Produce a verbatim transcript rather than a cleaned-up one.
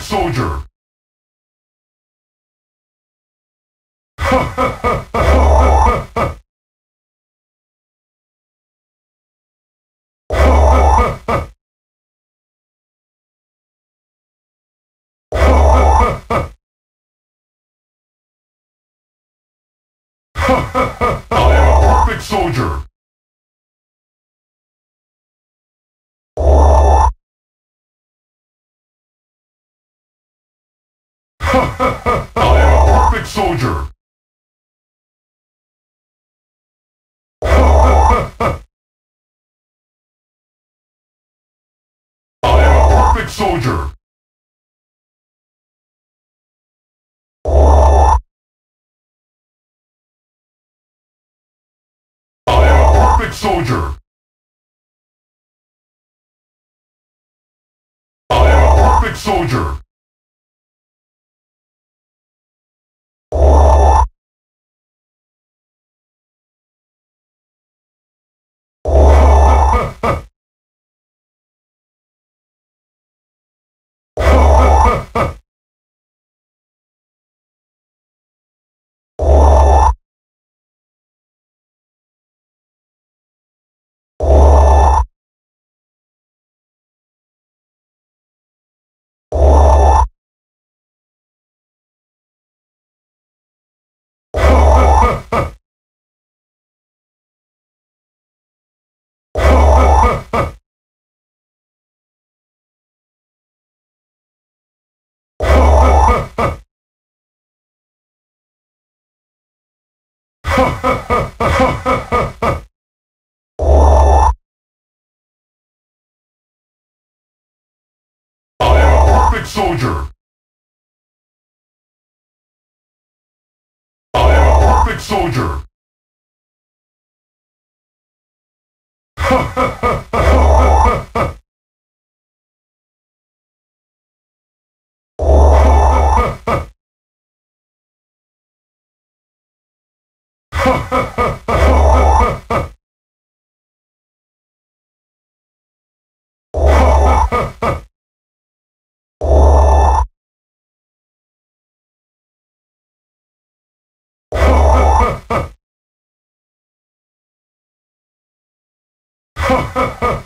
soldier. I am a perfect soldier. I am a perfect soldier. I am a perfect soldier. I am a perfect soldier. I am a perfect soldier. Perfect soldier. I am a perfect soldier. Ha ha ha!